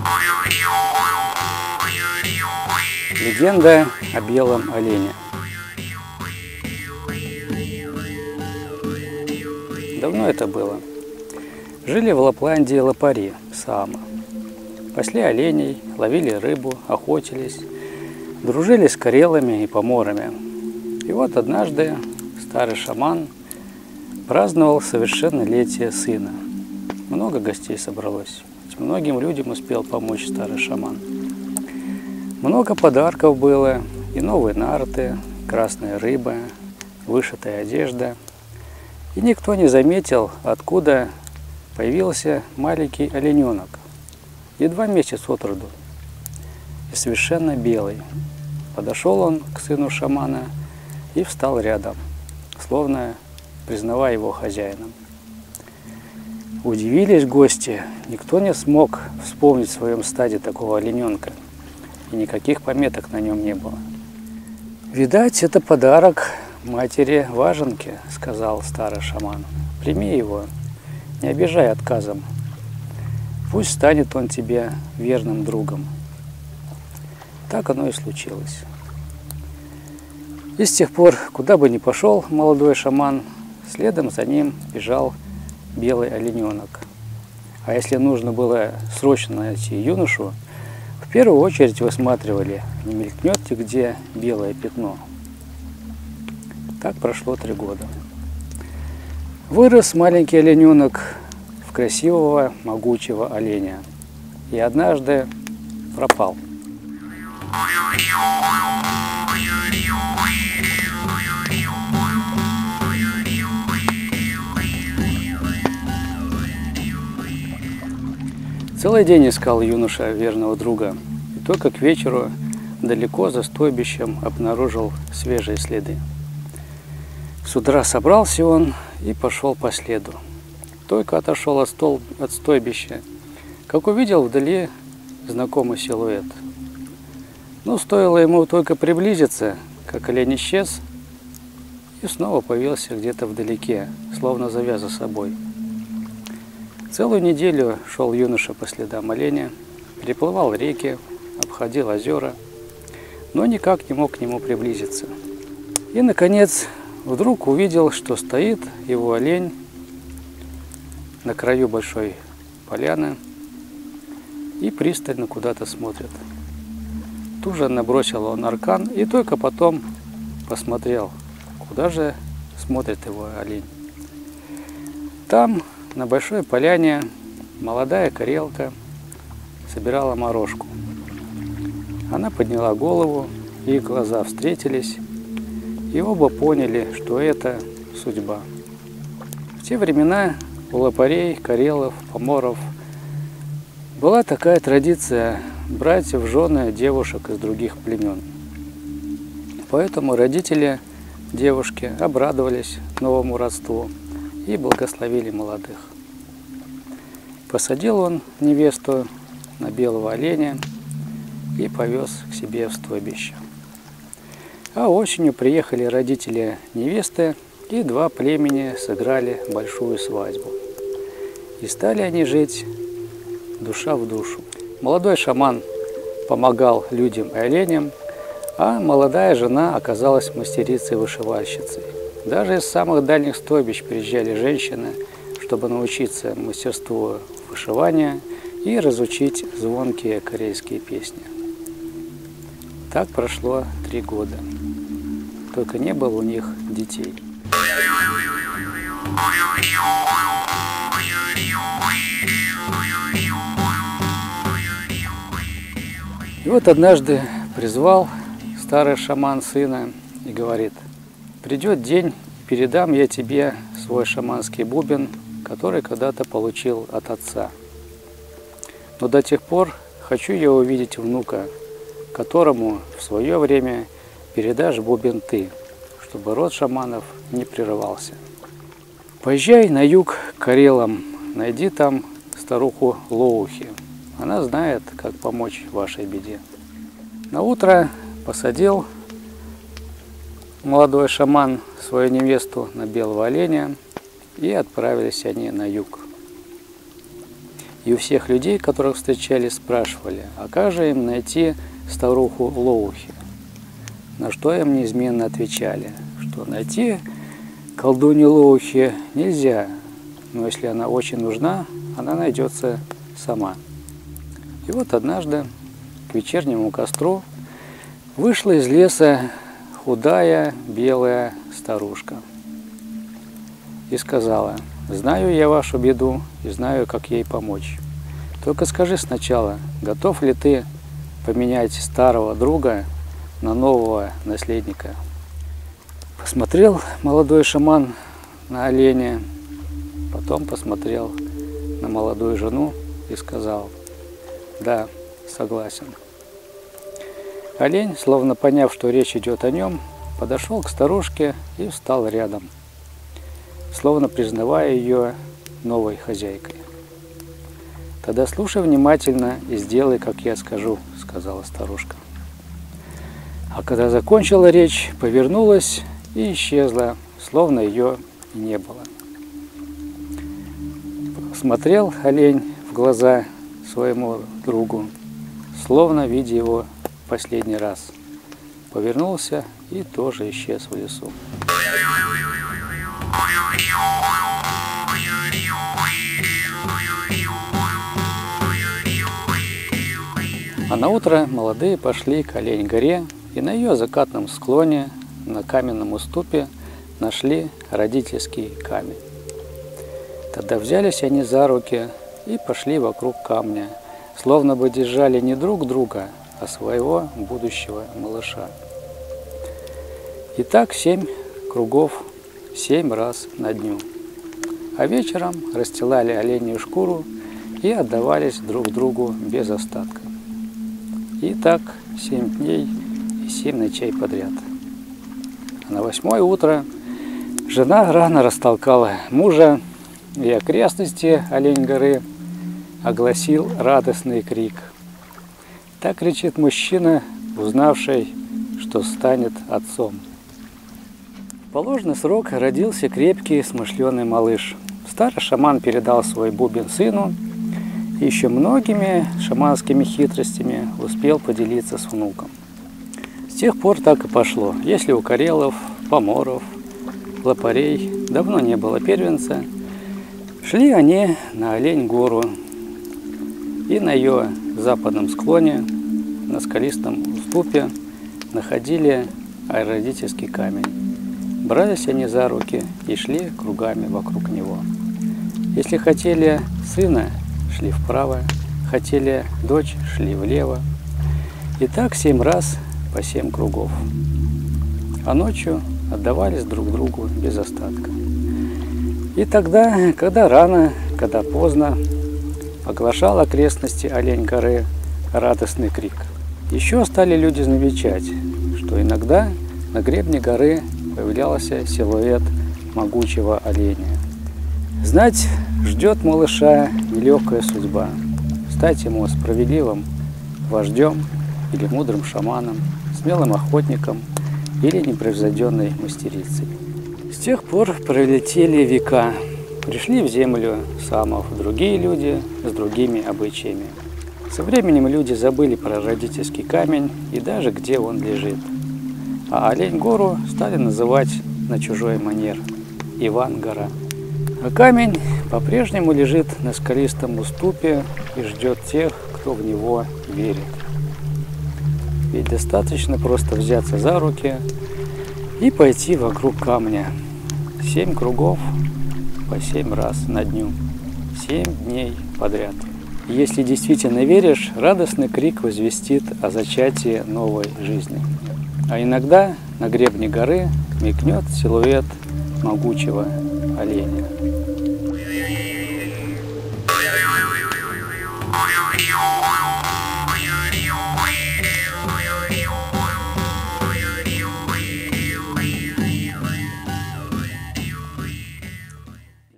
Легенда о белом олене. Давно это было. Жили в Лапландии лопари, саамы. Пасли оленей, ловили рыбу, охотились, дружили с карелами и поморами. И вот однажды старый шаман праздновал совершеннолетие сына. Много гостей собралось. Многим людям успел помочь старый шаман. Много подарков было, и новые нарты, красная рыба, вышитая одежда. И никто не заметил, откуда появился маленький олененок, едва месяц от роду, и совершенно белый. Подошел он к сыну шамана и встал рядом, словно признавая его хозяином. Удивились гости, никто не смог вспомнить в своем стаде такого олененка, и никаких пометок на нем не было. «Видать, это подарок матери Важенки», — сказал старый шаман. «Прими его, не обижай отказом. Пусть станет он тебе верным другом». Так оно и случилось. И с тех пор, куда бы ни пошел молодой шаман, следом за ним бежал белый олененок. А если нужно было срочно найти юношу, в первую очередь высматривали, не мелькнет ли где белое пятно. Так прошло 3 года. Вырос маленький олененок в красивого, могучего оленя. И однажды пропал. Целый день искал юноша верного друга, и только к вечеру далеко за стойбищем обнаружил свежие следы. С утра собрался он и пошел по следу. Только отошел от стойбища, как увидел вдали знакомый силуэт. Но стоило ему только приблизиться, как олень исчез и снова появился где-то вдалеке, словно зовя за собой. Целую неделю шел юноша по следам оленя, переплывал реки, обходил озера, но никак не мог к нему приблизиться. И, наконец, вдруг увидел, что стоит его олень на краю большой поляны и пристально куда-то смотрит. Тут же набросил он аркан и только потом посмотрел, куда же смотрит его олень. Там, на большой поляне, молодая карелка собирала морожку. Она подняла голову, их глаза встретились, и оба поняли, что это судьба. В те времена у лопарей, карелов, поморов была такая традиция брать в жены девушек из других племен. Поэтому родители девушки обрадовались новому родству и благословили молодых. Посадил он невесту на белого оленя и повез к себе в стойбище. А осенью приехали родители невесты, и 2 племени сыграли большую свадьбу. И стали они жить душа в душу. Молодой шаман помогал людям и оленям, а молодая жена оказалась мастерицей-вышивальщицей. Даже из самых дальних стойбищ приезжали женщины, чтобы научиться мастерству вышивания и разучить звонкие корейские песни. Так прошло 3 года. Только не было у них детей. И вот однажды призвал старый шаман сына и говорит: «Придет день, передам я тебе свой шаманский бубен, который когда-то получил от отца. Но до тех пор хочу я увидеть внука, которому в свое время передашь бубен ты, чтобы род шаманов не прерывался. Поезжай на юг к карелам, найди там старуху Лоухи. Она знает, как помочь вашей беде». На утро посадил молодой шаман свою невесту на белого оленя, и отправились они на юг. И у всех людей, которых встречали, спрашивали, а как же им найти старуху Лоухи? На что им неизменно отвечали, что найти колдунью Лоухи нельзя, но если она очень нужна, она найдется сама. И вот однажды к вечернему костру вышла из леса худая белая старушка и сказала: «Знаю я вашу беду и знаю, как ей помочь. Только скажи сначала, готов ли ты поменять старого друга на нового наследника?» Посмотрел молодой шаман на оленя, потом посмотрел на молодую жену и сказал: «Да, согласен». Олень, словно поняв, что речь идет о нем, подошел к старушке и встал рядом, словно признавая ее новой хозяйкой. «Тогда слушай внимательно и сделай, как я скажу», — сказала старушка. А когда закончила речь, повернулась и исчезла, словно ее и не было. Смотрел олень в глаза своему другу, словно видя его в последний раз. Повернулся и тоже исчез в лесу. А на утро молодые пошли к Олень-горе, и на ее закатном склоне, на каменном уступе, нашли родительский камень. Тогда взялись они за руки и пошли вокруг камня, словно бы держали не друг друга, а своего будущего малыша. И так 7 кругов, 7 раз на дню. А вечером расстилали оленью шкуру и отдавались друг другу без остатка. И так 7 дней и 7 ночей подряд. А на 8-е утро жена рано растолкала мужа, и окрестности Олень-горы огласил радостный крик. Так кричит мужчина, узнавший, что станет отцом. В положенный срок родился крепкий, смышленый малыш. Старый шаман передал свой бубен сыну, и еще многими шаманскими хитростями успел поделиться с внуком. С тех пор так и пошло. Если у карелов, поморов, лопарей давно не было первенца, шли они на Олень-гору, и на ее западном склоне, на скалистом уступе, находили родительский камень. Брались они за руки и шли кругами вокруг него. Если хотели сына, шли вправо, хотели дочь, шли влево. И так 7 раз по 7 кругов. А ночью отдавались друг другу без остатка. И тогда, когда рано, когда поздно, оглашал окрестности Олень-горы радостный крик. Еще стали люди замечать, что иногда на гребне горы появлялся силуэт могучего оленя. Знать, ждет малыша нелегкая судьба. Стать ему справедливым вождем или мудрым шаманом, смелым охотником или непревзойденной мастерицей. С тех пор пролетели века. Пришли в землю самов другие люди с другими обычаями. Со временем люди забыли про родительский камень и даже где он лежит. А Олень-гору стали называть на чужой манер Иван-гора. А камень по-прежнему лежит на скалистом уступе и ждет тех, кто в него верит. Ведь достаточно просто взяться за руки и пойти вокруг камня. 7 кругов по 7 раз на дню, 7 дней подряд. И если действительно веришь, радостный крик возвестит о зачатии новой жизни. А иногда на гребне горы мелькнет силуэт могучего оленя. Ой-ой-ой.